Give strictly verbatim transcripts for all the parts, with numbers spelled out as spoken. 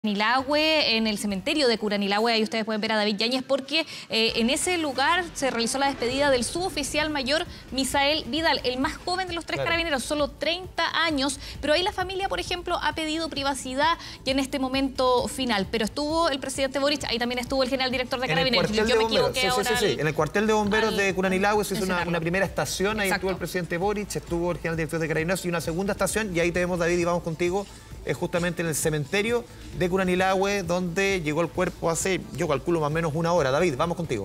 Curanilahue, en el cementerio de Curanilahue, ahí ustedes pueden ver a David Yáñez, porque eh, en ese lugar se realizó la despedida del suboficial mayor Misael Vidal, el más joven de los tres claro. carabineros, solo treinta años, pero ahí la familia, por ejemplo, ha pedido privacidad ya en este momento final, pero estuvo el presidente Boric, ahí también estuvo el general director de Carabineros. Yo me equivoqué sí, ahora. Sí, sí, sí. Al, en el cuartel de bomberos al, de Curanilahue se hizo una, una primera estación, ahí Exacto. estuvo el presidente Boric, estuvo el general director de Carabineros y una segunda estación, y ahí tenemos, David, y vamos contigo, es justamente en el cementerio de Curanilahue, donde llegó el cuerpo hace, yo calculo, más o menos una hora. David, vamos contigo.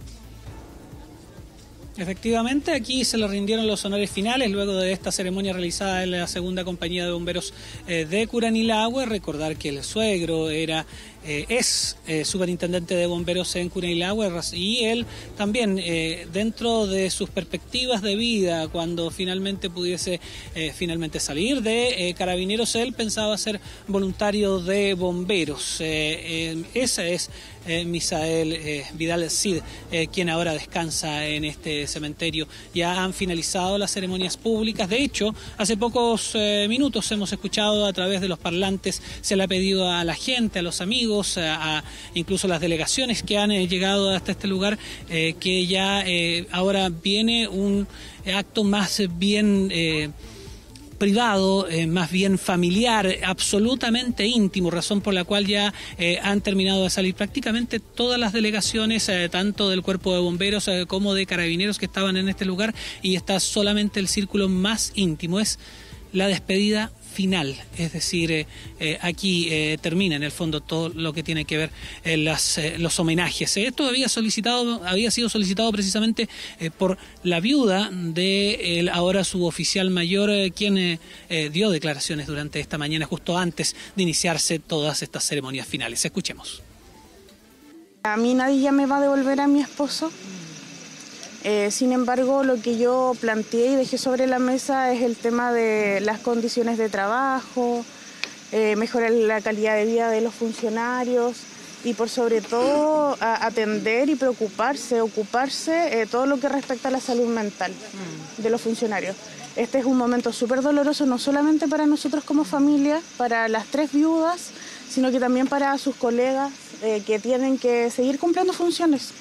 Efectivamente, aquí se le rindieron los honores finales luego de esta ceremonia realizada en la segunda compañía de bomberos eh, de Curanilahue. Recordar que el suegro era eh, es eh, superintendente de bomberos en Curanilahue y él también eh, dentro de sus perspectivas de vida, cuando finalmente pudiese eh, finalmente salir de eh, Carabineros, él pensaba ser voluntario de bomberos. Eh, eh, ese es eh, Misael eh, Vidal Cid, eh, quien ahora descansa en este cementerio. Ya han finalizado las ceremonias públicas. De hecho, hace pocos eh, minutos hemos escuchado a través de los parlantes, se le ha pedido a la gente, a los amigos, a, a incluso las delegaciones que han eh, llegado hasta este lugar, eh, que ya eh, ahora viene un acto más bien Eh, privado, eh, más bien familiar, absolutamente íntimo, razón por la cual ya eh, han terminado de salir prácticamente todas las delegaciones, eh, tanto del cuerpo de bomberos eh, como de carabineros que estaban en este lugar, y está solamente el círculo más íntimo, es la despedida final, es decir, eh, eh, aquí eh, termina en el fondo todo lo que tiene que ver eh, las, eh, los homenajes. Esto había solicitado, había sido solicitado precisamente eh, por la viuda de el ahora suboficial mayor, eh, quien eh, eh, dio declaraciones durante esta mañana, justo antes de iniciarse todas estas ceremonias finales. Escuchemos. A mí nadie ya me va a devolver a mi esposo. Eh, sin embargo, lo que yo planteé y dejé sobre la mesa es el tema de las condiciones de trabajo, eh, mejorar la calidad de vida de los funcionarios y por sobre todo a atender y preocuparse, ocuparse eh, todo lo que respecta a la salud mental de los funcionarios. Este es un momento súper doloroso, no solamente para nosotros como familia, para las tres viudas, sino que también para sus colegas eh, que tienen que seguir cumpliendo funciones.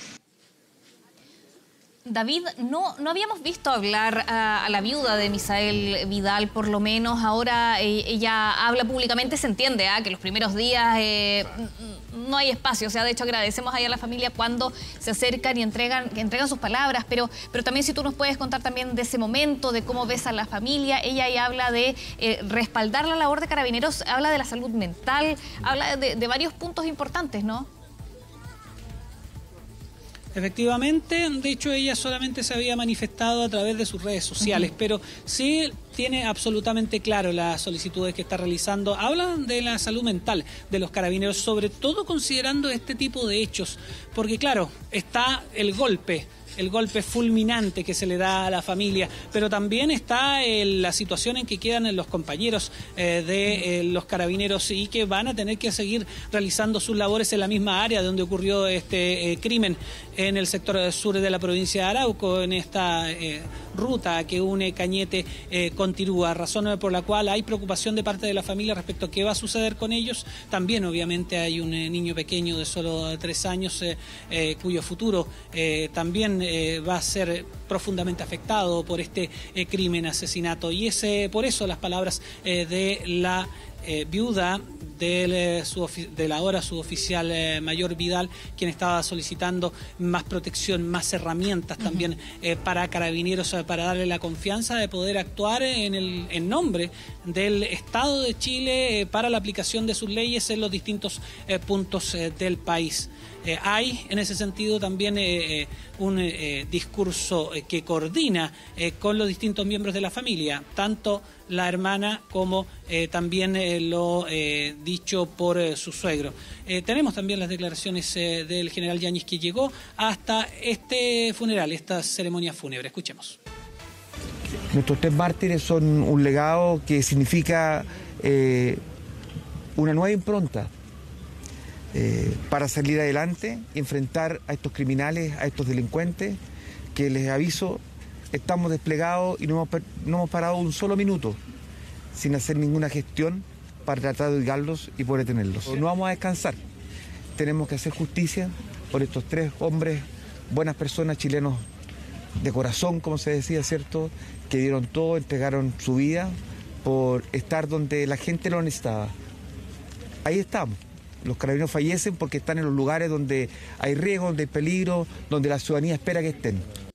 David, no, no habíamos visto hablar a, a la viuda de Misael Vidal, por lo menos ahora eh, ella habla públicamente, se entiende ¿eh? que los primeros días eh, no hay espacio, o sea, de hecho agradecemos ahí a la familia cuando se acercan y entregan, que entregan sus palabras, pero, pero también si tú nos puedes contar también de ese momento, de cómo ves a la familia. Ella ahí habla de eh, respaldar la labor de Carabineros, habla de la salud mental, habla de, de varios puntos importantes, ¿no? Efectivamente, de hecho ella solamente se había manifestado a través de sus redes sociales, uh-huh. pero sí tiene absolutamente claro las solicitudes que está realizando. Hablan de la salud mental de los carabineros, sobre todo considerando este tipo de hechos, porque claro, está el golpe, el golpe fulminante que se le da a la familia, pero también está eh, la situación en que quedan los compañeros eh, de eh, los carabineros y que van a tener que seguir realizando sus labores en la misma área donde ocurrió este eh, crimen, en el sector sur de la provincia de Arauco, en esta eh, ruta que une Cañete eh, con Tirúa, razón por la cual hay preocupación de parte de la familia respecto a qué va a suceder con ellos. También obviamente hay un eh, niño pequeño de solo tres años eh, eh, cuyo futuro eh, también eh, va a ser profundamente afectado por este eh, crimen, asesinato, y es eh, por eso las palabras eh, de la eh, viuda del, eh, de la ahora suboficial eh, mayor Vidal, quien estaba solicitando más protección, más herramientas también uh-huh. eh, para Carabineros, eh, para darle la confianza de poder actuar en, el, en nombre del Estado de Chile eh, para la aplicación de sus leyes en los distintos eh, puntos eh, del país. Eh, hay en ese sentido también eh, eh, un eh, discurso eh, que coordina eh, con los distintos miembros de la familia, tanto la hermana como eh, también eh, lo eh, dicho por eh, su suegro. Eh, tenemos también las declaraciones eh, del general Yáñez, que llegó hasta este funeral, esta ceremonia fúnebre. Escuchemos. Nuestros tres mártires son un legado que significa eh, una nueva impronta eh, para salir adelante y enfrentar a estos criminales, a estos delincuentes, que les aviso, estamos desplegados y no hemos, no hemos parado un solo minuto sin hacer ninguna gestión para tratar de ubicarlos y poder detenerlos. No vamos a descansar. Tenemos que hacer justicia por estos tres hombres, buenas personas, chilenos de corazón, como se decía, ¿cierto?, que dieron todo, entregaron su vida por estar donde la gente lo necesitaba. Ahí estamos. Los carabineros fallecen porque están en los lugares donde hay riesgo, donde hay peligro, donde la ciudadanía espera que estén.